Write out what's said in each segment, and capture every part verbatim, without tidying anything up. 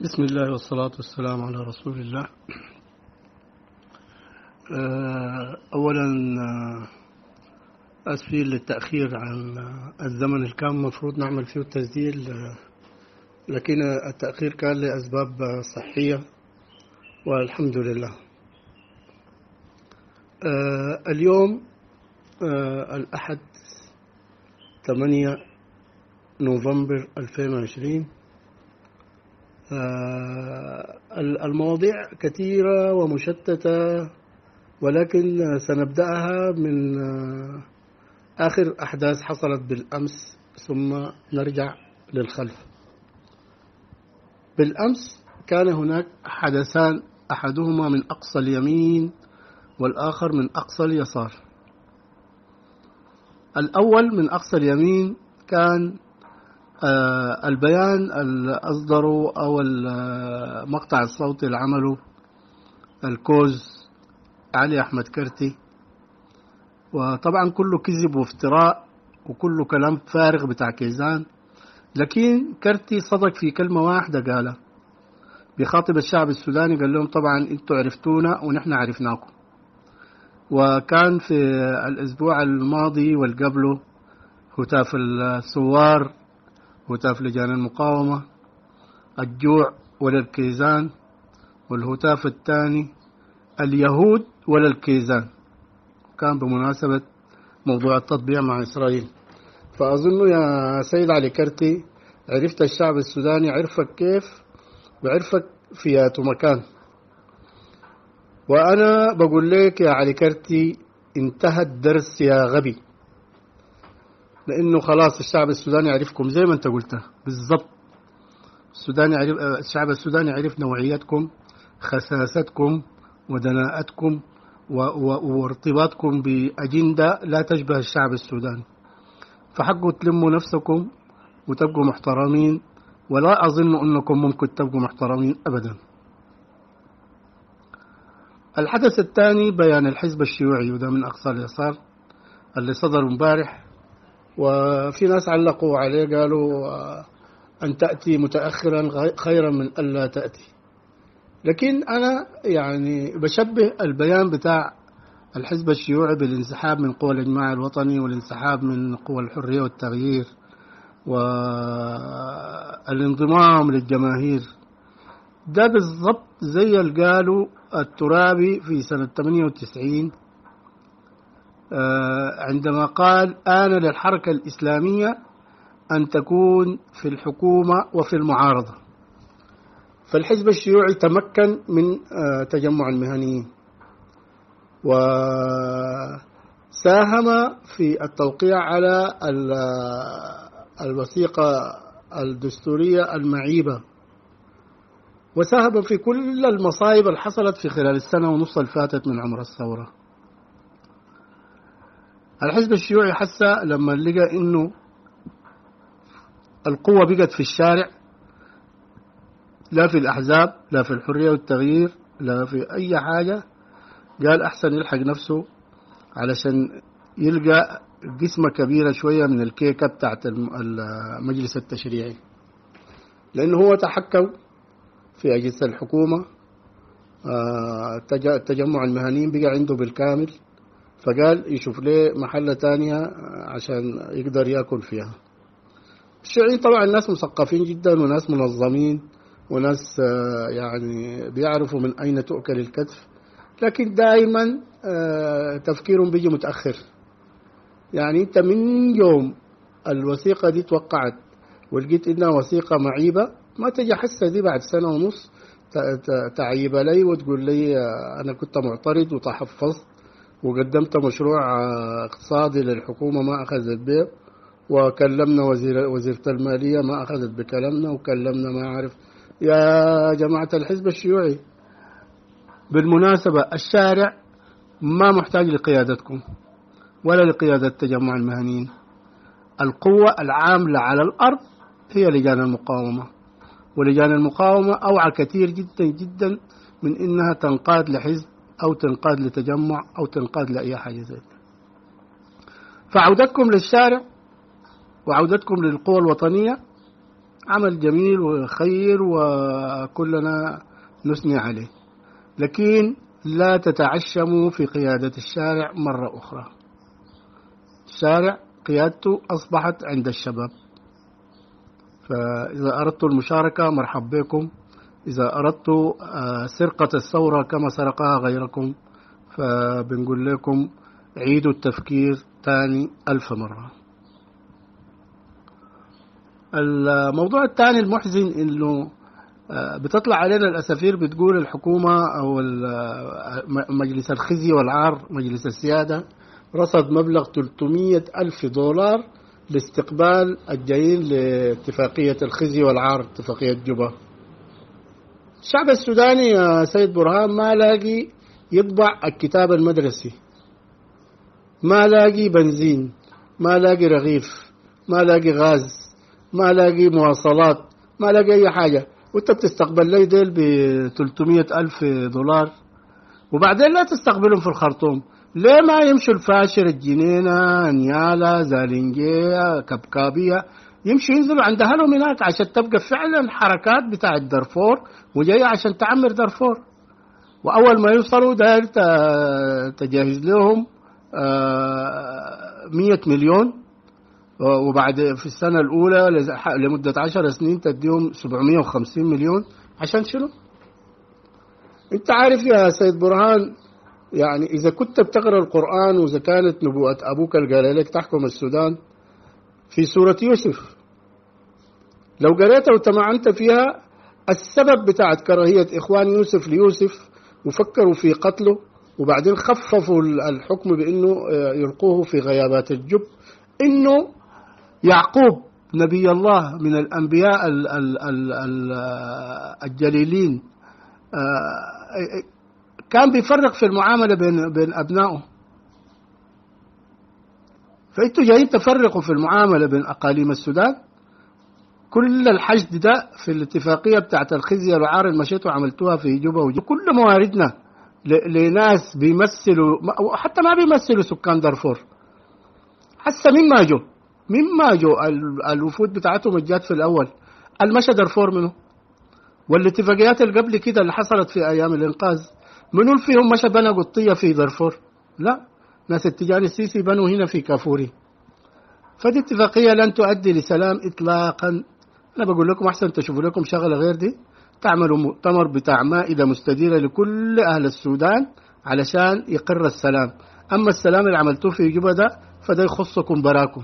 بسم الله والصلاة والسلام على رسول الله. أولا أسفين للتأخير عن الزمن اللي كان المفروض نعمل فيه التسجيل، لكن التأخير كان لأسباب صحية والحمد لله. اليوم الأحد ثمانية نوفمبر ألفين وعشرين. المواضيع كثيرة ومشتتة، ولكن سنبدأها من آخر أحداث حصلت بالأمس ثم نرجع للخلف. بالأمس كان هناك حدثان، أحدهما من أقصى اليمين والآخر من أقصى اليسار. الأول من أقصى اليمين كان آه البيان اللي أصدروا أو المقطع الصوتي اللي عمله الكوز علي أحمد كرتي، وطبعا كله كذب وافتراء وكله كلام فارغ بتاع كيزان، لكن كرتي صدق في كلمة واحدة قالها بيخاطب الشعب السوداني، قال لهم طبعا انتوا عرفتونا ونحن عرفناكم. وكان في الأسبوع الماضي والقبله هتاف الثوار، هتاف لجان المقاومة، الجوع ولا الكيزان، والهتاف الثاني اليهود ولا الكيزان، كان بمناسبة موضوع التطبيع مع إسرائيل. فأظن يا سيد علي كرتي عرفت الشعب السوداني، عرفك كيف وعرفك فياته مكان. وأنا بقول لك يا علي كرتي انتهى الدرس يا غبي، لأنه خلاص الشعب السوداني عرفكم زي ما أنت قلتها بالضبط. السوداني عرف، الشعب السوداني عرف نوعيتكم، خساستكم ودناءتكم وارتباطكم بأجندة لا تشبه الشعب السوداني. فحقوا تلموا نفسكم وتبقوا محترمين، ولا أظن أنكم ممكن تبقوا محترمين أبدا. الحدث الثاني بيان الحزب الشيوعي، وده من أقصى اليسار اللي صدر امبارح، وفي ناس علقوا عليه قالوا أن تأتي متأخرا خيرا من ألا تأتي. لكن أنا يعني بشبه البيان بتاع الحزب الشيوعي بالانسحاب من قوى الإجماع الوطني والانسحاب من قوى الحرية والتغيير والانضمام للجماهير. ده بالضبط زي اللي قالوا الترابي في سنة ثمانية وتسعين عندما قال آن للحركة الإسلامية أن تكون في الحكومة وفي المعارضة. فالحزب الشيوعي تمكن من تجمع المهنيين وساهم في التوقيع على الوثيقة الدستورية المعيبة، وساهم في كل المصايب اللي حصلت في خلال السنة ونص اللي فاتت من عمر الثورة. الحزب الشيوعي حس لما لقى إنه القوة بقت في الشارع، لا في الأحزاب لا في الحرية والتغيير لا في أي حاجة، قال أحسن يلحق نفسه علشان يلقى قسمة كبيرة شوية من الكيكة بتاعت المجلس التشريعي، لأنه هو تحكم في أجهزة الحكومة. التجمع المهنيين بقى عنده بالكامل، فقال يشوف ليه محلة تانية عشان يقدر يأكل فيها. الشيوعيين طبعا ناس مثقفين جدا وناس منظمين وناس يعني بيعرفوا من أين تؤكل الكتف، لكن دائما تفكيرهم بيجي متأخر. يعني أنت من يوم الوثيقة دي توقعت ولقيت إنها وثيقة معيبة، ما تجي حسة دي بعد سنة ونص تعيب لي وتقول لي أنا كنت معترض وتحفظت وقدمت مشروع اقتصادي للحكومة ما أخذت به، وكلمنا وزير وزيرة المالية ما أخذت بكلامنا، وكلمنا ما أعرف. يا جماعة الحزب الشيوعي بالمناسبة الشارع ما محتاج لقيادتكم ولا لقيادة تجمع المهنيين. القوة العاملة على الأرض هي لجان المقاومة، ولجان المقاومة أوعى كثير جدا جدا من إنها تنقاد لحزب أو تنقاد لتجمع أو تنقاد لأي حاجة زي كده. فعودتكم للشارع وعودتكم للقوى الوطنية عمل جميل وخير وكلنا نثني عليه، لكن لا تتعشموا في قيادة الشارع مرة أخرى. الشارع قيادته أصبحت عند الشباب، فإذا أردتوا المشاركة مرحب بكم، إذا أردتوا سرقة الثورة كما سرقها غيركم فبنقول لكم عيدوا التفكير تاني ألف مرة. الموضوع الثاني المحزن إنه بتطلع علينا الأسافير بتقول الحكومة أو مجلس الخزي والعار مجلس السيادة رصد مبلغ ثلاثمئة ألف دولار لاستقبال الجايين لاتفاقية الخزي والعار، اتفاقية جوبا. الشعب السوداني يا سيد برهان ما لاقي يطبع الكتاب المدرسي، ما لاقي بنزين، ما لاقي رغيف، ما لاقي غاز، ما لاقي مواصلات، ما لاقي أي حاجة، وانت بتستقبل لي ديل ب ثلاثمئة ألف دولار. وبعدين لا تستقبلهم في الخرطوم، ليه ما يمشوا الفاشر، الجنينة، نيالا، زالنجية، كبكابية، يمشوا ينزلوا عند أهلهم هناك عشان تبقى فعلا حركات بتاع الدرفور وجاية عشان تعمر دارفور. وأول ما يوصلوا داير تجهز لهم مئة مليون، وبعد في السنة الأولى لمدة عشر سنين تديهم سبعمئة وخمسين مليون. عشان شنو؟ أنت عارف يا سيد برهان، يعني إذا كنت بتقرأ القرآن وإذا كانت نبوءة أبوك اللي قال لك تحكم السودان في سورة يوسف، لو قريتها وتمعنت فيها السبب بتاعت كراهية إخوان يوسف ليوسف وفكروا في قتله وبعدين خففوا الحكم بأنه يلقوه في غيابات الجب، إنه يعقوب نبي الله من الأنبياء الجليلين كان بيفرق في المعاملة بين بين أبنائه. فأنتوا جايين تفرقوا في المعاملة بين أقاليم السودان. كل الحشد ده في الاتفاقية بتاعت الخزي والعار اللي مشيتوا عملتوها في جوبا وجوبا، كل مواردنا لناس بيمثلوا حتى ما بيمثلوا سكان دارفور. حتى مين ما جو مين ما جو الوفود بتاعتهم الجات في الأول المشى دارفور منه، والاتفاقيات اللي قبل كده اللي حصلت في أيام الإنقاذ منو فيهم مشى بنى قطية في دارفور؟ لا، ناس التجاني السيسي بنوا هنا في كافوري. فدي اتفاقية لن تؤدي لسلام إطلاقا. أنا بقول لكم أحسن تشوفوا لكم شغلة غير دي، تعملوا مؤتمر بتاع مائدة مستديرة لكل أهل السودان علشان يقر السلام. أما السلام اللي عملتوه في جوبا ده فده يخصكم براكم.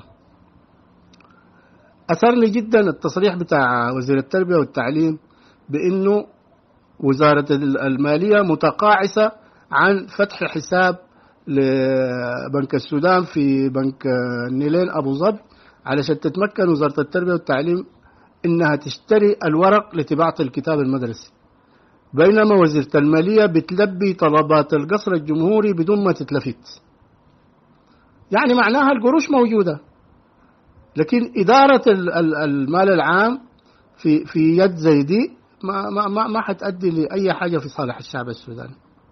أثرني جدا التصريح بتاع وزير التربية والتعليم بأنه وزارة المالية متقاعسة عن فتح حساب لبنك السودان في بنك النيلين أبو ظبي علشان تتمكن وزارة التربية والتعليم إنها تشتري الورق لطباعة الكتاب المدرسي، بينما وزيرة المالية بتلبي طلبات القصر الجمهوري بدون ما تتلفت. يعني معناها القروش موجودة، لكن إدارة المال العام في في يد زي دي ما ما ما, ما حتأدي لأي حاجة في صالح الشعب السوداني.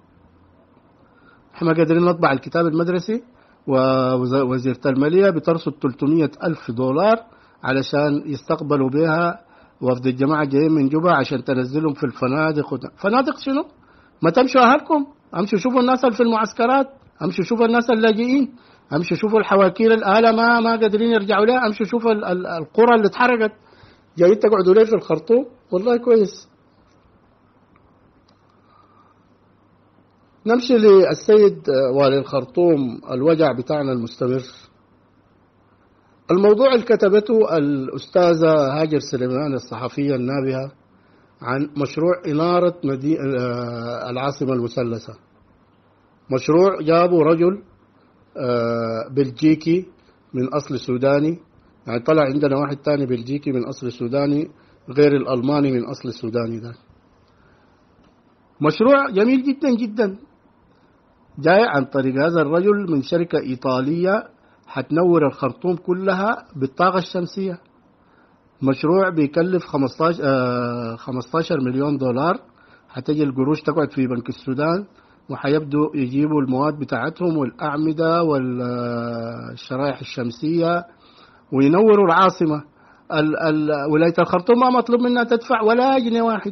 احنا قادرين نطبع الكتاب المدرسي، ووزيرة المالية بترصد ثلاثمئة ألف دولار علشان يستقبلوا بها وفد الجماعة جايين من جوبا عشان تنزلهم في الفنادق. فنادق شنو؟ ما تمشوا أهلكم، امشوا شوفوا الناس اللي في المعسكرات، امشوا شوفوا الناس اللاجئين، امشوا شوفوا الحواكير الآلة ما ما قادرين يرجعوا لها، امشوا شوفوا القرى اللي اتحرقت. جايين تقعدوا ليه في الخرطوم؟ والله كويس. نمشي للسيد والي الخرطوم، الوجع بتاعنا المستمر. الموضوع اللي كتبته الأستاذة هاجر سليمان الصحفية النابهة عن مشروع إنارة مدينة العاصمة المثلثة. مشروع جابوا رجل بلجيكي من أصل سوداني، يعني طلع عندنا واحد تاني بلجيكي من أصل سوداني غير الألماني من أصل سوداني ده. مشروع جميل جدا جدا جاي عن طريق هذا الرجل من شركة إيطالية حتنور الخرطوم كلها بالطاقة الشمسية. مشروع بيكلف خمستاشر مليون دولار. حتجي القروش تقعد في بنك السودان وحيبدوا يجيبوا المواد بتاعتهم والأعمدة والشرائح الشمسية وينوروا العاصمة. ال ال ولاية الخرطوم ما مطلوب منها تدفع ولا جنيه واحد.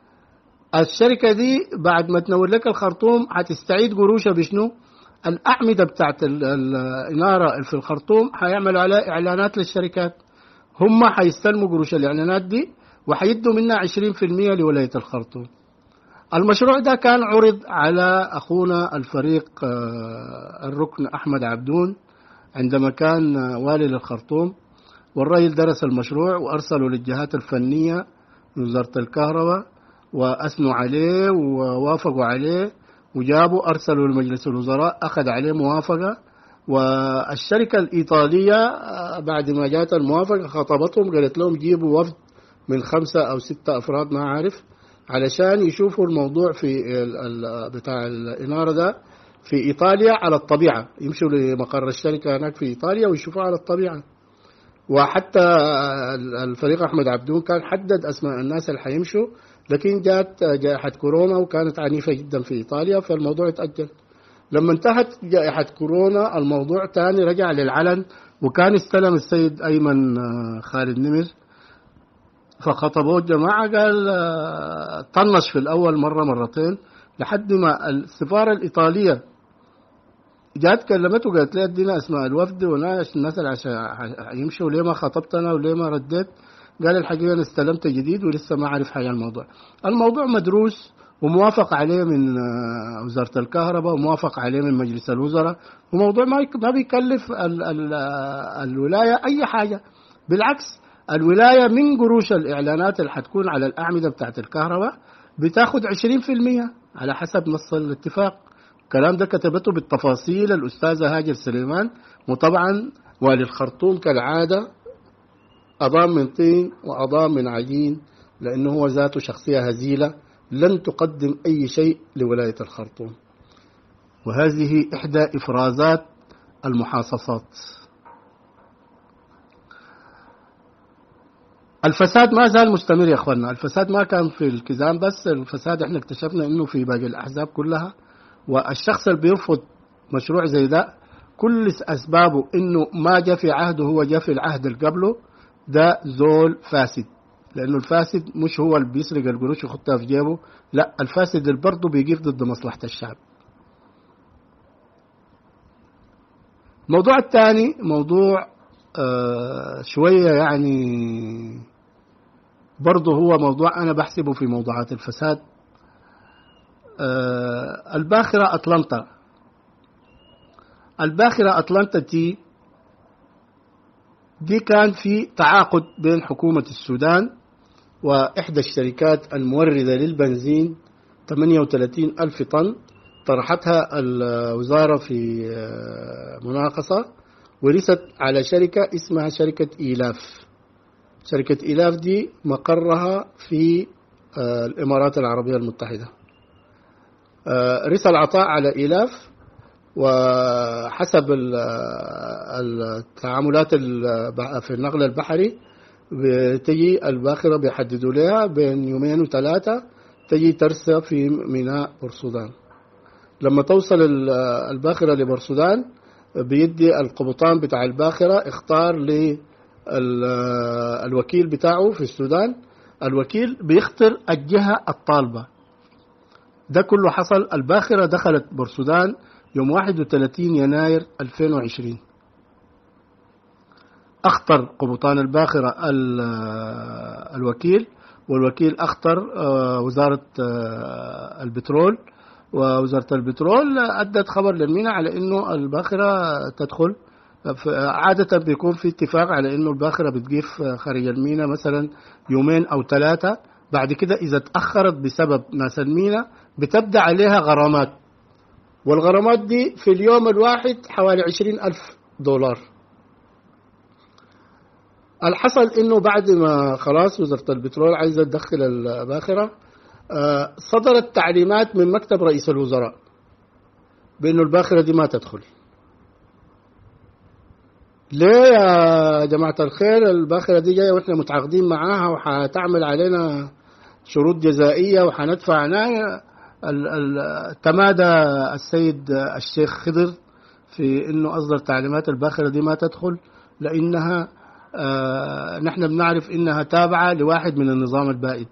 الشركة دي بعد ما تنور لك الخرطوم هتستعيد قروشها بشنو؟ الأعمدة بتاعت الإنارة في الخرطوم هيعملوا عليها إعلانات للشركات، هم هيستلموا قروش الإعلانات دي وهيدوا منها عشرين في المية لولاية الخرطوم. المشروع ده كان عرض على أخونا الفريق الركن أحمد عبدون عندما كان والي للخرطوم، والرجل درس المشروع وأرسله للجهات الفنية وزارة الكهرباء وأثنوا عليه ووافقوا عليه، وجابوا أرسلوا لمجلس الوزراء أخذ عليه موافقة. والشركة الإيطالية بعد ما جاءت الموافقة خطبتهم قالت لهم جيبوا وفد من خمسة أو ستة أفراد ما عارف علشان يشوفوا الموضوع في بتاع الإنارة ده في إيطاليا على الطبيعة، يمشوا لمقر الشركة هناك في إيطاليا ويشوفوا على الطبيعة. وحتى الفريق أحمد عبدون كان حدد أسماء الناس اللي حيمشوا، لكن جاءت جائحة كورونا وكانت عنيفة جدا في إيطاليا فالموضوع اتأجل. لما انتهت جائحة كورونا الموضوع تاني رجع للعلن، وكان استلم السيد أيمن خالد نمر فخطبوه الجماعة قال طنش في الأول مرة مرتين لحد ما السفارة الإيطالية جات كلمته قالت لي ادينا اسماء الوفد وناس الناس اللي عشان يمشوا، ليه ما خطبتنا وليه ما رديت؟ قال الحقيقة أنا استلمت جديد ولسه ما أعرف حاجة عن الموضوع. الموضوع مدروس وموافق عليه من وزارة الكهرباء وموافق عليه من مجلس الوزراء، وموضوع ما بيكلف ال ال الولاية أي حاجة، بالعكس الولاية من قروش الإعلانات اللي حتكون على الأعمدة بتاعت الكهرباء بتاخد عشرين في المية على حسب نص الاتفاق. الكلام ده كتبته بالتفاصيل الأستاذة هاجر سليمان، وطبعا والي الخرطوم كالعادة أضام من طين وأضام من عجين، لأنه هو ذاته شخصية هزيلة لن تقدم أي شيء لولاية الخرطوم. وهذه إحدى إفرازات المحاصصات. الفساد ما زال مستمر يا أخوانا، الفساد ما كان في الكزام بس، الفساد احنا اكتشفنا أنه في باقي الأحزاب كلها. والشخص اللي بيرفض مشروع زي ده كل أسبابه أنه ما جاء في عهده، هو جاء في العهد اللي قبله، ده زول فاسد. لأنه الفاسد مش هو اللي بيسرق القروش ويحطها في جيبه، لا، الفاسد اللي برضه بيقف ضد مصلحة الشعب. الموضوع الثاني موضوع آه شوية يعني برضه هو موضوع أنا بحسبه في موضوعات الفساد. آه الباخرة أطلنطا، الباخرة أطلنطا دي دي كان في تعاقد بين حكومة السودان وإحدى الشركات الموردة للبنزين ثمانية وثلاثين ألف طن، طرحتها الوزارة في مناقصة ورست على شركة اسمها شركة إيلاف. شركة إيلاف دي مقرها في الإمارات العربية المتحدة. رسى العطاء على إيلاف، وحسب التعاملات في النقل البحري بتجي الباخرة بيحددوا لها بين يومين وثلاثة تجي ترسى في ميناء بورسودان. لما توصل الباخرة لبورسودان بيدي القبطان بتاع الباخرة اختار للوكيل بتاعه في السودان، الوكيل بيختار الجهة الطالبة. ده كله حصل. الباخرة دخلت بورسودان يوم واحد وثلاثين يناير ألفين وعشرين. اختر قبطان الباخرة الوكيل، والوكيل اختر وزارة البترول، ووزارة البترول أدت خبر للمينا على إنه الباخرة تدخل. عادة بيكون في اتفاق على إنه الباخرة بتقيف خارج المينا مثلا يومين أو ثلاثة، بعد كده إذا تأخرت بسبب ناس المينا بتبدأ عليها غرامات، والغرامات دي في اليوم الواحد حوالي عشرين ألف دولار. الحصل إنه بعد ما خلاص وزارة البترول عايزة تدخل الباخرة، صدرت تعليمات من مكتب رئيس الوزراء بأنه الباخرة دي ما تدخل. ليه يا جماعة الخير؟ الباخرة دي جاية وإحنا متعاقدين معاها وحتعمل علينا شروط جزائية وحندفع. تمادى السيد الشيخ خضر في إنه أصدر تعليمات الباخرة دي ما تدخل، لأنها آه نحن بنعرف إنها تابعة لواحد من النظام البائد.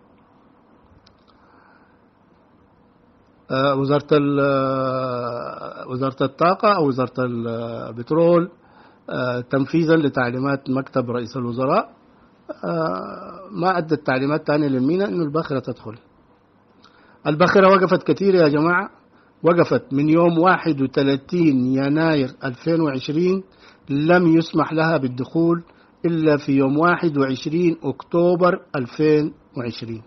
آه وزارة وزارة الطاقة أو وزارة البترول آه تنفيذا لتعليمات مكتب رئيس الوزراء آه ما أدت تعليمات تانية للمينا إنه الباخرة تدخل. الباخرة وقفت كثير يا جماعة، وقفت من يوم واحد وثلاثين يناير ألفين وعشرين، لم يسمح لها بالدخول إلا في يوم واحد وعشرين أكتوبر ألفين وعشرين.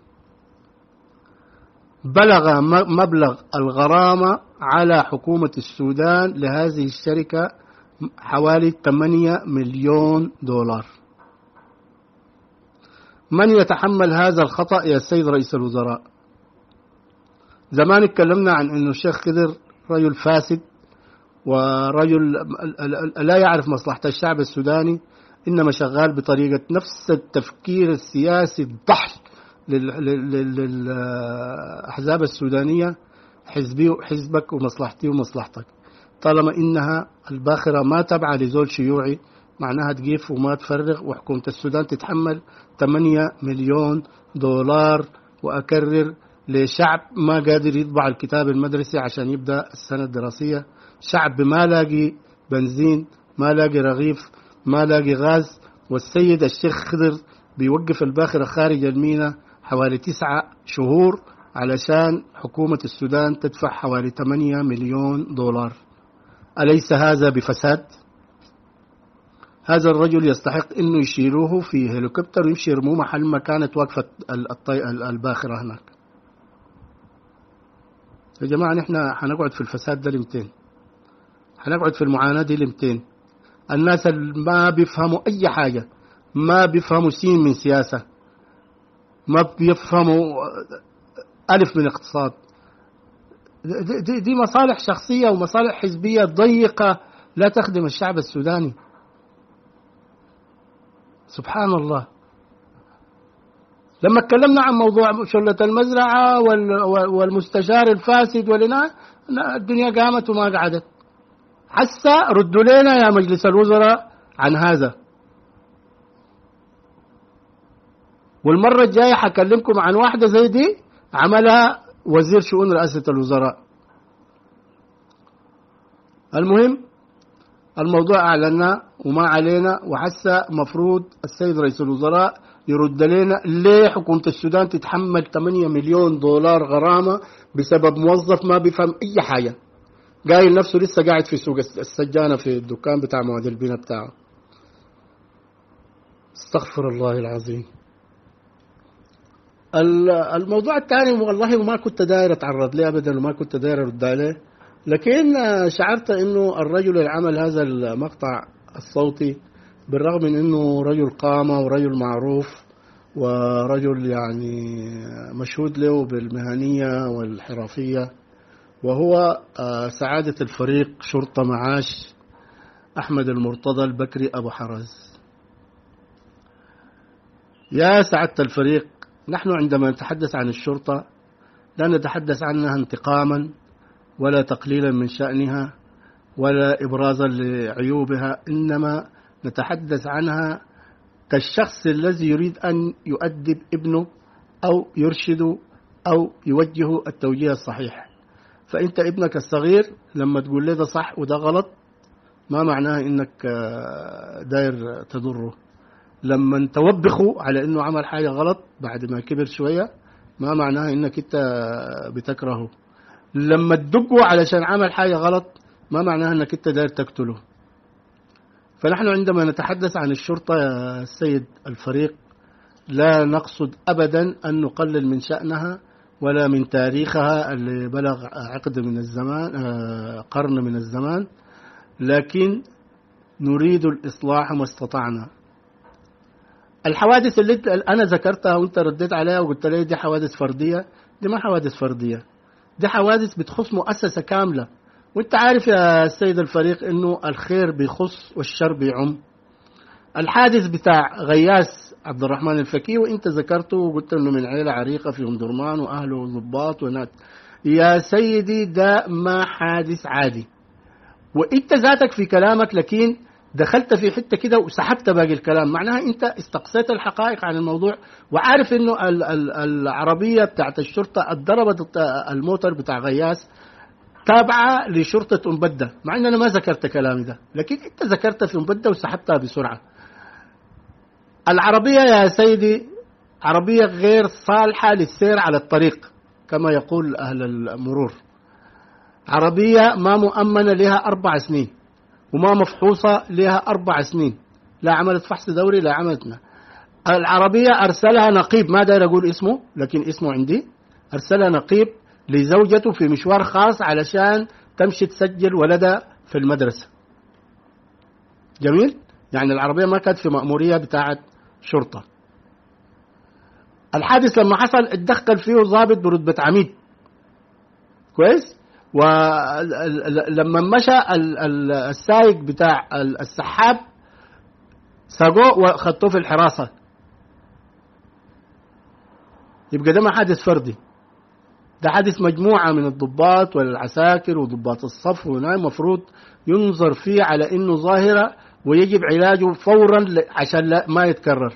بلغ مبلغ الغرامة على حكومة السودان لهذه الشركة حوالي ثمانية مليون دولار. من يتحمل هذا الخطأ يا السيد رئيس الوزراء؟ زمان اتكلمنا عن انه الشيخ خضر رجل فاسد ورجل لا يعرف مصلحة الشعب السوداني، انما شغال بطريقة نفس التفكير السياسي الضحل للأحزاب السودانية، حزبي حزبك ومصلحتي ومصلحتك. طالما إنها الباخرة ما تبع لزول شيوعي معناها تقيف وما تفرغ، وحكومة السودان تتحمل ثمانية مليون دولار، وأكرر لشعب ما قادر يطبع الكتاب المدرسي عشان يبدأ السنة الدراسية، شعب ما لاقي بنزين، ما لاقي رغيف، ما لاقي غاز. والسيد الشيخ خضر بيوقف الباخرة خارج المينا حوالي تسعة شهور علشان حكومة السودان تدفع حوالي ثمانية مليون دولار. أليس هذا بفساد؟ هذا الرجل يستحق إنه يشيلوه في هليكوبتر ويمشي يرموه محل ما كانت واقفة الباخرة هناك. يا جماعة نحن حنقعد في الفساد ده لمتين؟ حنقعد في المعاناة دي لمتين؟ الناس اللي ما بيفهموا أي حاجة، ما بيفهموا سين من سياسة، ما بيفهموا ألف من اقتصاد، دي, دي مصالح شخصية ومصالح حزبية ضيقة لا تخدم الشعب السوداني. سبحان الله. لما اتكلمنا عن موضوع شلة المزرعة والمستشار الفاسد ولنا الدنيا قامت وما قعدت. حسا ردوا لنا يا مجلس الوزراء عن هذا. والمرة الجاية حكلمكم عن واحدة زي دي عملها وزير شؤون رئاسة الوزراء. المهم الموضوع أعلنا وما علينا، وحسا مفروض السيد رئيس الوزراء يرد لنا ليه حكومة السودان تتحمل ثمانية مليون دولار غرامة بسبب موظف ما بيفهم أي حاجة، قايل نفسه لسه قاعد في سوق السجانة في الدكان بتاع مواد البناء بتاعه. استغفر الله العظيم. الموضوع الثاني والله ما كنت داير اتعرض ليه ابدا وما كنت داير ارد عليه، لكن شعرت انه الرجل اللي عمل هذا المقطع الصوتي بالرغم من انه رجل قامة ورجل معروف ورجل يعني مشهود له بالمهنية والحرفية، وهو سعادة الفريق شرطة معاش أحمد المرتضى البكري أبو حرز. يا سعادة الفريق، نحن عندما نتحدث عن الشرطة لا نتحدث عنها انتقاما ولا تقليلا من شأنها ولا إبرازا لعيوبها، إنما نتحدث عنها كالشخص الذي يريد أن يؤدب ابنه أو يرشده أو يوجهه التوجيه الصحيح. فأنت ابنك الصغير لما تقول له ده صح وده غلط ما معناه إنك داير تضره. لما توبخه على إنه عمل حاجة غلط بعد ما كبر شوية ما معناه إنك أنت بتكرهه. لما تدقه علشان عمل حاجة غلط ما معناه إنك أنت داير تقتله. فنحن عندما نتحدث عن الشرطة يا السيد الفريق لا نقصد أبدا أن نقلل من شأنها ولا من تاريخها اللي بلغ عقد من الزمان قرن من الزمان، لكن نريد الإصلاح ما استطعنا. الحوادث اللي أنا ذكرتها وأنت رديت عليها وقلت لي دي حوادث فردية، دي ما حوادث فردية، دي حوادث بتخص مؤسسة كاملة. وانت عارف يا السيد الفريق انه الخير بيخص والشر بيعم. الحادث بتاع غياس عبد الرحمن الفكي وانت ذكرته وقلت انه من عيلة عريقة في ام درمان واهله ضباط ونات. يا سيدي ده ما حادث عادي، وانت ذاتك في كلامك لكن دخلت في حتة كده وسحبت باقي الكلام، معناها أنت استقصيت الحقائق عن الموضوع، وعارف إنه ال- ال- العربية بتاعت الشرطة اتضربت الموتر بتاع غياس تابعة لشرطة أم بدة، مع إن أنا ما ذكرت كلامي ده، لكن أنت ذكرت في أم بدة وسحبتها بسرعة. العربية يا سيدي عربية غير صالحة للسير على الطريق كما يقول أهل المرور، عربية ما مؤمنة لها أربع سنين وما مفحوصة لها أربع سنين، لا عملت فحص دوري لا عملتنا. العربية أرسلها نقيب، ما داير أقول اسمه لكن اسمه عندي، أرسلها نقيب لزوجته في مشوار خاص علشان تمشي تسجل ولدها في المدرسة. جميل، يعني العربية ما كانت في مأمورية بتاعت شرطة. الحادث لما حصل اتدخل فيه ضابط برتبة عميد، كويس، ولما مشى السائق بتاع السحاب ساقوه وخدوه في الحراسة. يبقى ده ما حادث فردي، ده حادث مجموعة من الضباط والعساكر وضباط الصف، وهنا المفروض ينظر فيه على انه ظاهرة ويجب علاجه فورا عشان لا ما يتكرر.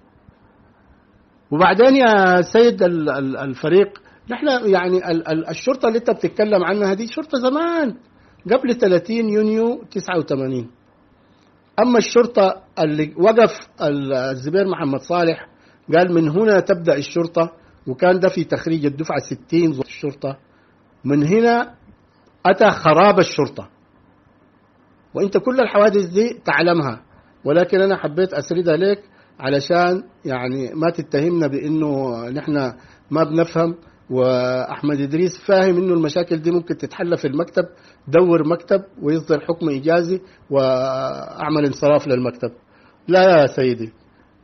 وبعدين يا سيد الفريق، نحن يعني الشرطة اللي انت بتتكلم عنها دي شرطة زمان قبل ثلاثين يونيو تسعة وثمانين. اما الشرطة اللي وقف الزبير محمد صالح قال من هنا تبدأ الشرطة، وكان ده في تخريج الدفعة ستين ضد الشرطة، من هنا أتى خراب الشرطة. وانت كل الحوادث دي تعلمها، ولكن انا حبيت اسردها لك علشان يعني ما تتهمنا بانه نحن ما بنفهم، واحمد ادريس فاهم انه المشاكل دي ممكن تتحل في المكتب، دور مكتب ويصدر حكم ايجازي واعمل انصراف للمكتب. لا يا سيدي،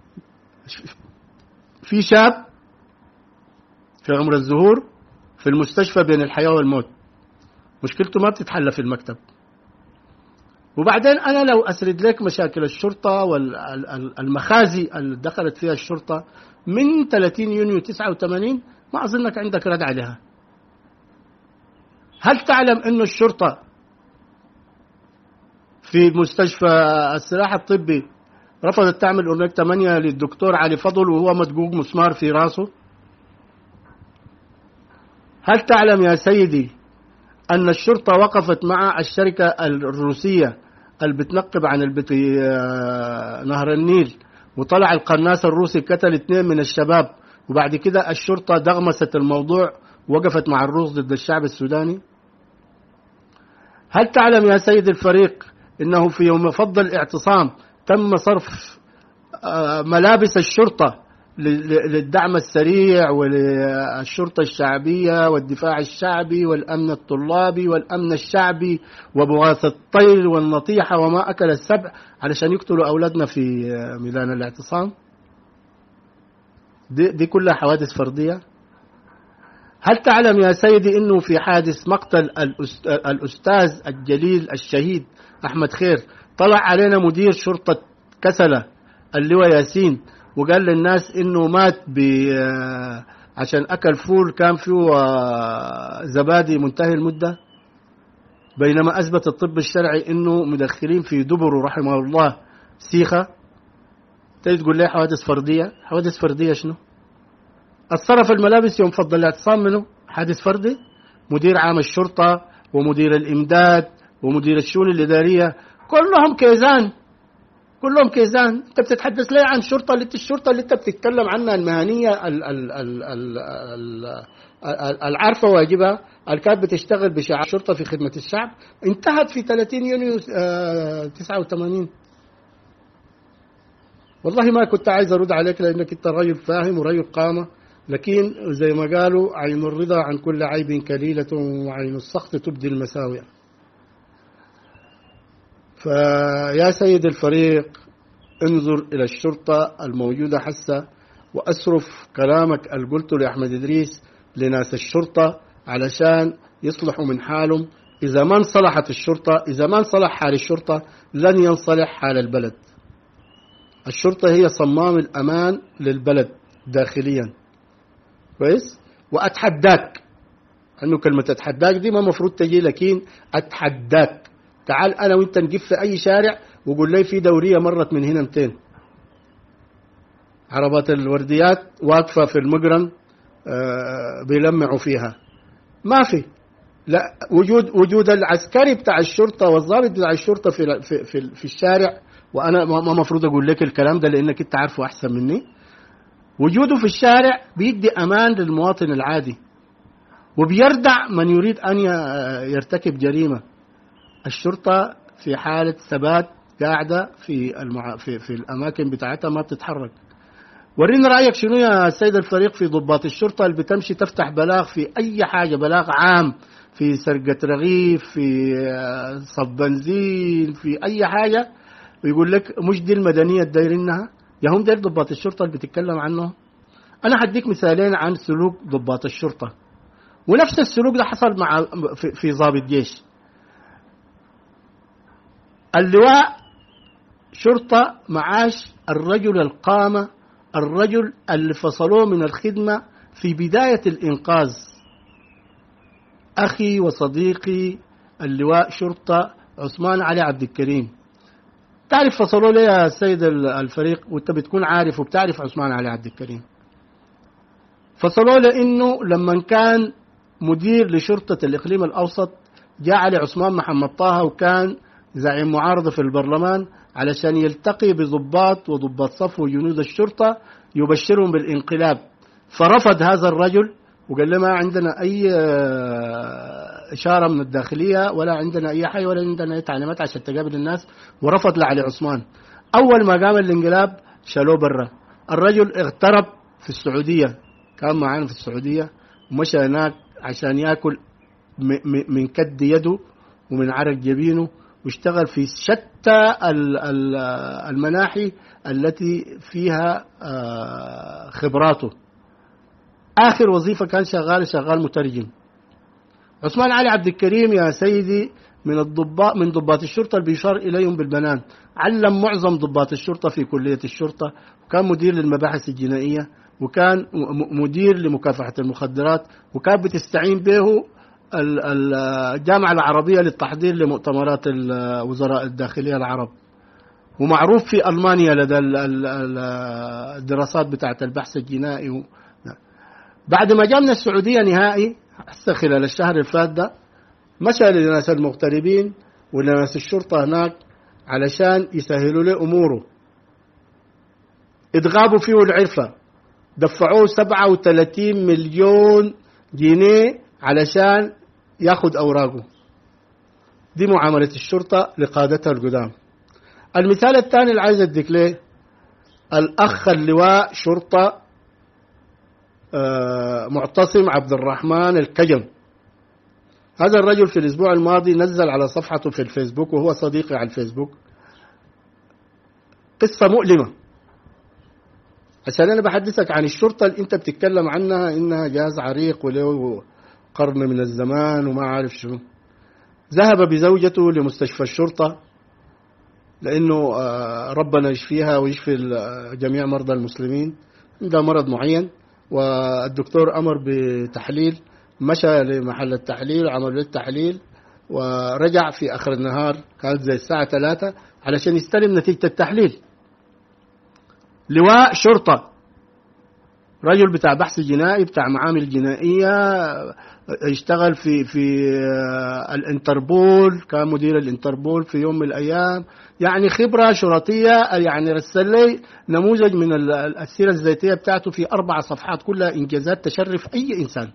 في شاب في عمر الزهور في المستشفى بين الحياة والموت، مشكلته ما بتتحل في المكتب. وبعدين أنا لو أسرد لك مشاكل الشرطة والمخازي اللي دخلت فيها الشرطة من ثلاثين يونيو تسعة وثمانين، ما أظنك عندك رد عليها. هل تعلم أن الشرطة في مستشفى السلاح الطبي رفضت تعمل أورنيك ثمانية للدكتور علي فضل وهو مدقوق مسمار في راسه؟ هل تعلم يا سيدي أن الشرطة وقفت مع الشركة الروسية اللي بتنقب عن البت... نهر النيل، وطلع القناص الروسي قتل اثنين من الشباب، وبعد كده الشرطة دغمست الموضوع وقفت مع الروس ضد الشعب السوداني؟ هل تعلم يا سيد الفريق انه في يوم فض الاعتصام تم صرف ملابس الشرطة للدعم السريع وللشرطة الشعبية والدفاع الشعبي والأمن الطلابي والأمن الشعبي وبغاث الطير والنطيحة وما أكل السبع علشان يقتلوا أولادنا في ميدان الاعتصام؟ دي, دي كلها حوادث فردية. هل تعلم يا سيدي أنه في حادث مقتل الأستاذ الجليل الشهيد أحمد خير طلع علينا مدير شرطة كسلة اللواء ياسين وقال للناس انه مات ب عشان اكل فول كان فيه زبادي منتهي المدة، بينما اثبت الطب الشرعي انه مدخلين في دبره رحمه الله سيخة. تيجي تقول لي حوادث فردية؟ حوادث فردية شنو؟ الصرف الملابس يوم فضل الاعتصام منه حادث فردي؟ مدير عام الشرطة ومدير الامداد ومدير الشؤون الادارية كلهم كيزان، كلهم كيزان. انت بتتحدث ليه عن شرطة اللي الشرطة اللي انت بتتكلم عنها المهنية ال ال ال ال ال العارفة واجبها اللي كانت بتشتغل بشعار الشرطة في خدمة الشعب انتهت في ثلاثين يونيو تسعة وثمانين. والله ما كنت عايز ارد عليك لانك انت رجل فاهم ورجل قامة، لكن زي ما قالوا عين الرضا عن كل عيب كليلة وعين السخط تبدي المساوئ. فيا سيد الفريق انظر إلى الشرطة الموجودة حسا، وأصرف كلامك اللي قلته لأحمد إدريس لناس الشرطة علشان يصلحوا من حالهم. إذا ما انصلحت الشرطة، إذا ما انصلح حال الشرطة لن ينصلح حال البلد. الشرطة هي صمام الأمان للبلد داخليا، كويس؟ وأتحداك أنه كلمة أتحداك دي ما مفروض تجي، لكن أتحداك تعال أنا وإنت نجيب في أي شارع وقول لي في دورية مرت من هنا مئتين عربات الورديات واقفة في المجرم آه بيلمعوا فيها. ما في، لا وجود وجود العسكري بتاع الشرطة والضابط بتاع الشرطة في في في, في الشارع. وأنا ما مفروض أقول لك الكلام ده لأنك أنت عارفه أحسن مني. وجوده في الشارع بيدي أمان للمواطن العادي وبيردع من يريد أن يرتكب جريمة. الشرطة في حالة ثبات قاعدة في المع... في في الأماكن بتاعتها ما بتتحرك. ورينا رأيك شنو يا سيد الفريق في ضباط الشرطة اللي بتمشي تفتح بلاغ في أي حاجة، بلاغ عام في سرقة رغيف، في صب بنزين، في أي حاجة، ويقول لك مش دي المدنية دايرينها يا هم داير ضباط الشرطة اللي بتتكلم عنه. أنا هديك مثالين عن سلوك ضباط الشرطة، ونفس السلوك ده حصل مع في, في ضابط جيش. اللواء شرطة معاش الرجل القامة، الرجل اللي فصلوه من الخدمة في بداية الإنقاذ، أخي وصديقي اللواء شرطة عثمان علي عبد الكريم. تعرف فصلوه ليه يا سيد الفريق وانت بتكون عارف وبتعرف عثمان علي عبد الكريم؟ فصلوه لأنه لما كان مدير لشرطة الإقليم الأوسط جاء علي عثمان محمد طه وكان زعيم معارضة في البرلمان علشان يلتقي بضباط وضباط صف وجنود الشرطة يبشرهم بالانقلاب. فرفض هذا الرجل وقال له ما عندنا أي إشارة من الداخلية ولا عندنا أي حاجة ولا عندنا أي تعليمات عشان تقابل الناس، ورفض لعلي عثمان. أول ما قام الانقلاب شالوه برا. الرجل اغترب في السعودية، كان معانا في السعودية ومشى هناك عشان يأكل من كد يده ومن عرق جبينه، واشتغل في شتى المناحي التي فيها خبراته. آخر وظيفة كان شغال شغال مترجم. عثمان علي عبد الكريم يا سيدي من الضباط من ضباط الشرطة اللي بيشار إليهم بالبنان، علم معظم ضباط الشرطة في كلية الشرطة، وكان مدير للمباحث الجنائية، وكان مدير لمكافحة المخدرات، وكان بتستعين به الجامعة العربية للتحضير لمؤتمرات وزراء الداخلية العرب، ومعروف في ألمانيا لدى الدراسات بتاعة البحث الجنائي. بعد ما جاء من السعودية نهائي هسه خلال الشهر الفات ده مشى لناس المغتربين ولناس الشرطة هناك علشان يسهلوا له أموره. اتغابوا فيه العرفة، دفعوه سبعة وثلاثين مليون جنيه علشان ياخد أوراقه. دي معاملة الشرطة لقادتها القدام. المثال الثاني اللي عايز اديك ليه الأخ اللواء شرطة معتصم عبد الرحمن الكجم. هذا الرجل في الأسبوع الماضي نزل على صفحته في الفيسبوك، وهو صديقي على الفيسبوك، قصة مؤلمة. عشان أنا بحدثك عن الشرطة اللي أنت بتتكلم عنها إنها جهاز عريق وله قرن من الزمان وما عارف شنو. ذهب بزوجته لمستشفى الشرطة لأنه ربنا يشفيها ويشفي جميع مرضى المسلمين، عندها مرض معين، والدكتور أمر بتحليل. مشى لمحل التحليل وعمل له التحليل ورجع في آخر النهار، كانت زي الساعة ثلاثة علشان يستلم نتيجة التحليل. لواء شرطة، رجل بتاع بحث جنائي بتاع معامل جنائية، يشتغل في في الانتربول، كان مدير الانتربول في يوم من الأيام، يعني خبرة شرطية. يعني رسل لي نموذج من السيرة الذاتية بتاعته في أربع صفحات كلها إنجازات تشرف أي إنسان.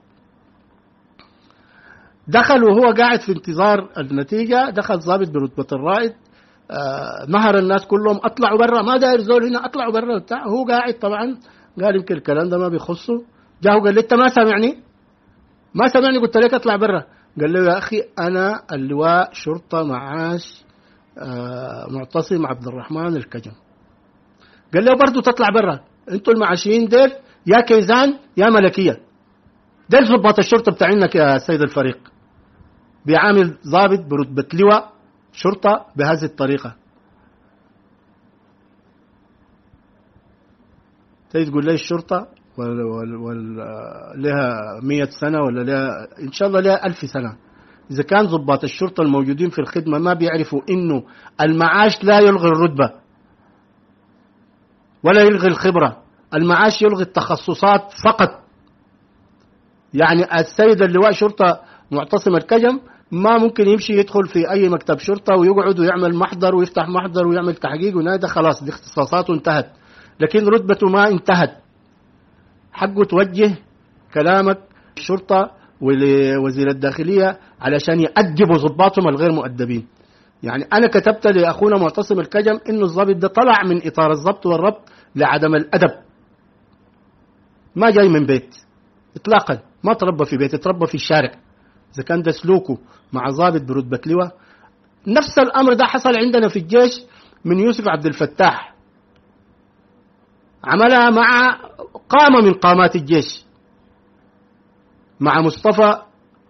دخل وهو قاعد في انتظار النتيجة، دخل ضابط برتبة الرائد، آه نهر الناس كلهم اطلعوا برا، ما داير زول هنا، اطلعوا برا وبتاع. هو قاعد طبعا قال يمكن الكلام ده ما بيخصه. جاء وقال لي انت ما سامعني؟ ما سامعني؟ قلت لك اطلع برا. قال له يا اخي انا اللواء شرطة معاش آه معتصم عبد الرحمن الكجم. قال له برضو تطلع برا، انتوا المعاشين ديل يا كيزان يا ملكية، ديل ضباط الشرطة بتاعينك يا سيد الفريق. بيعامل ضابط برتبة لواء شرطة بهذه الطريقة. تقول لي الشرطة ولا ولا لها مية سنة ولا لها إن شاء الله لها ألف سنة، إذا كان ضباط الشرطة الموجودين في الخدمة ما بيعرفوا إنه المعاش لا يلغي الرتبة ولا يلغي الخبرة، المعاش يلغي التخصصات فقط. يعني السيد اللواء شرطة معتصم الكجم ما ممكن يمشي يدخل في أي مكتب شرطة ويقعد ويعمل محضر ويفتح محضر ويعمل تحقيق ونادى، خلاص دي اختصاصاته انتهت، لكن رتبته ما انتهت. حقه توجه كلامك الشرطة ولوزير الداخلية علشان يأدبوا ضباطهم الغير مؤدبين. يعني أنا كتبت لأخونا معتصم الكجم إنه الضابط ده طلع من إطار الضبط والربط لعدم الأدب، ما جاي من بيت إطلاقا، ما تربى في بيت، تربى في الشارع. إذا كان ده سلوكه مع ضابط برتبة لواء. نفس الأمر ده حصل عندنا في الجيش من يوسف عبد الفتاح، عملها مع قامة من قامات الجيش، مع مصطفى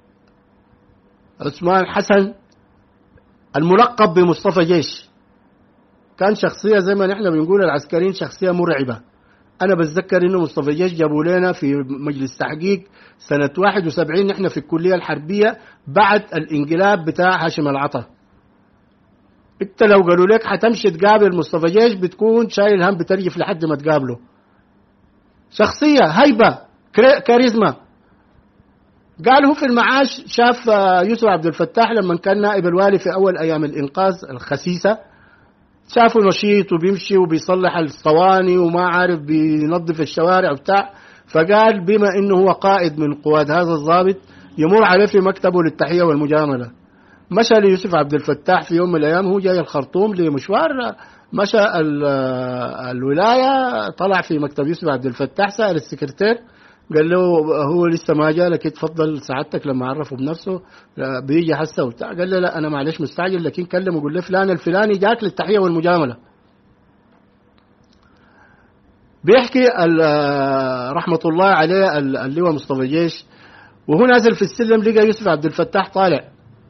عثمان حسن الملقب بمصطفى جيش. كان شخصية زي ما نحن بنقول العسكريين شخصية مرعبة. أنا بتذكر إنه مصطفى جيش جابوا لنا في مجلس تحقيق سنة واحد وسبعين نحن في الكلية الحربية بعد الانقلاب بتاع هاشم العطا. أنت لو قالوا لك حتمشي تقابل مصطفى جيش بتكون شايل هم بترجف لحد ما تقابله. شخصية هيبة كاريزما. قال هو في المعاش شاف يوسف عبد الفتاح لما كان نائب الوالي في أول أيام الإنقاذ الخسيسة، شافه نشيط وبيمشي وبيصلح الصواني وما عارف بينظف الشوارع وبتاع، فقال بما إنه هو قائد من قواد هذا الضابط يمر عليه في مكتبه للتحية والمجاملة. مشى ليوسف عبد الفتاح في يوم من الأيام، هو جاي الخرطوم لمشوار، مشى الولاية، طلع في مكتب يوسف عبد الفتاح، سأل السكرتير قال له هو لسه ما جاء لك، تفضل سعادتك لما عرفه بنفسه بيجي حسه وبتاع. قال له لا أنا معلش مستعجل، لكن كلمه وقول له فلان الفلاني جاك للتحية والمجاملة. بيحكي رحمة الله عليه اللواء مصطفى جيش وهو نازل في السلم لقى يوسف عبد الفتاح طالع،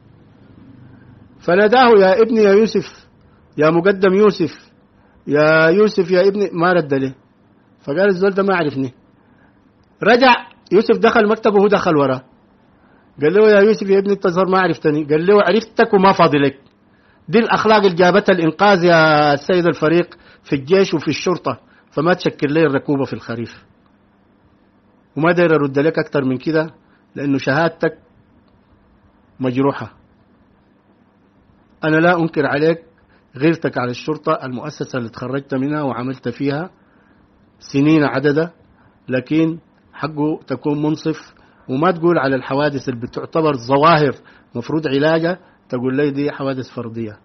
فناداه يا ابني يا يوسف، يا مقدم يوسف، يا يوسف يا ابني، ما رد له. فقال الزول ده ما عرفني. رجع يوسف دخل مكتبه وهو دخل وراه، قال له يا يوسف يا ابني التظهر ما عرفتني. قال له عرفتك وما فاضي لك. دي الأخلاق اللي جابتها الإنقاذ يا السيد الفريق في الجيش وفي الشرطة، فما تشكل لي الركوبة في الخريف. وما داير أرد لك أكتر من كده لأنه شهادتك مجروحة. أنا لا أنكر عليك غيرتك على الشرطة المؤسسة اللي تخرجت منها وعملت فيها سنين عددة، لكن حقه تكون منصف وما تقول على الحوادث اللي بتعتبر ظواهر مفروض علاجها تقول لي دي حوادث فردية.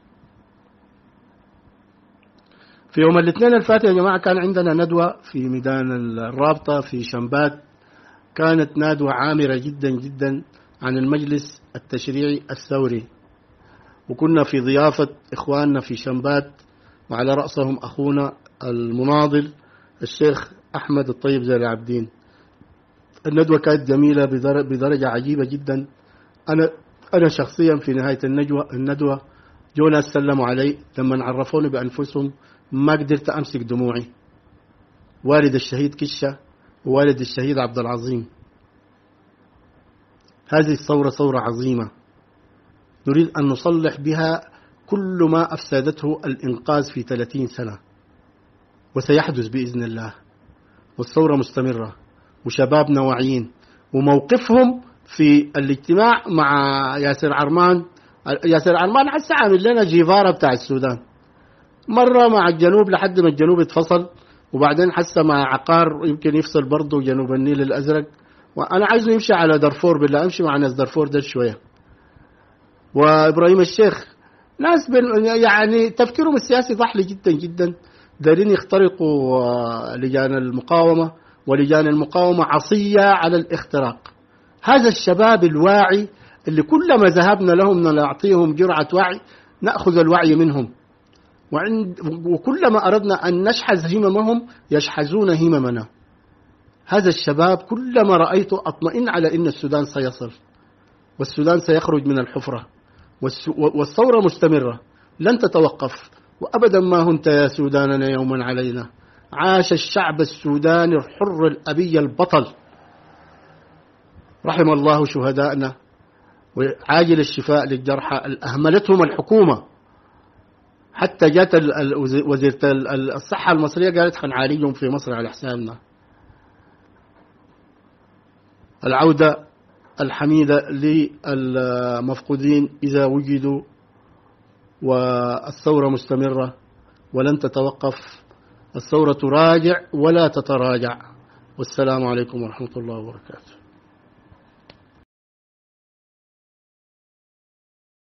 في يوم الاثنين الفات يا جماعة كان عندنا ندوة في ميدان الرابطة في شمبات، كانت ندوة عامرة جدا جدا عن المجلس التشريعي الثوري، وكنا في ضيافة إخواننا في شمبات وعلى رأسهم أخونا المناضل الشيخ أحمد الطيب زي العابدين. الندوة كانت جميلة بدرجة عجيبة جدا. أنا أنا شخصيا في نهاية الندوة الندوة جو ناس سلموا علي لما عرفوني بأنفسهم ما قدرت أمسك دموعي. والد الشهيد كشة ووالد الشهيد عبد العظيم. هذه الثورة ثورة عظيمة نريد أن نصلح بها كل ما أفسدته الإنقاذ في ثلاثين سنة، وسيحدث بإذن الله. والثورة مستمرة وشبابنا واعيين، وموقفهم في الاجتماع مع ياسر عرمان. ياسر عرمان حتى عامل لنا جيفارة بتاع السودان، مرة مع الجنوب لحد ما الجنوب اتفصل، وبعدين حتى مع عقار يمكن يفصل برضه جنوب النيل الأزرق. وأنا عايزه يمشي على دارفور، بالله امشي مع ناس دارفور ده شوية. وإبراهيم الشيخ ناس يعني تفكيرهم السياسي ضحلي جدا جدا، دارين يخترقوا لجان المقاومة، ولجان المقاومة عصية على الاختراق. هذا الشباب الواعي اللي كلما ذهبنا لهم نعطيهم جرعة وعي نأخذ الوعي منهم، وعند وكلما أردنا أن نشحذ هممهم يشحذون هممنا. هذا الشباب كلما رأيته أطمئن على أن السودان سيصل، والسودان سيخرج من الحفرة، والثورة مستمرة لن تتوقف، وأبدا ما هنت يا سوداننا يوما علينا. عاش الشعب السوداني الحر الأبي البطل، رحم الله شهدائنا وعاجل الشفاء للجرحى أهملتهم الحكومة. حتى جات وزيرة الصحة المصرية قالت حنعالجهم في مصر على حسابنا. العودة الحميدة للمفقودين إذا وجدوا، والثورة مستمرة ولن تتوقف. الثورة تراجع ولا تتراجع. والسلام عليكم ورحمة الله وبركاته.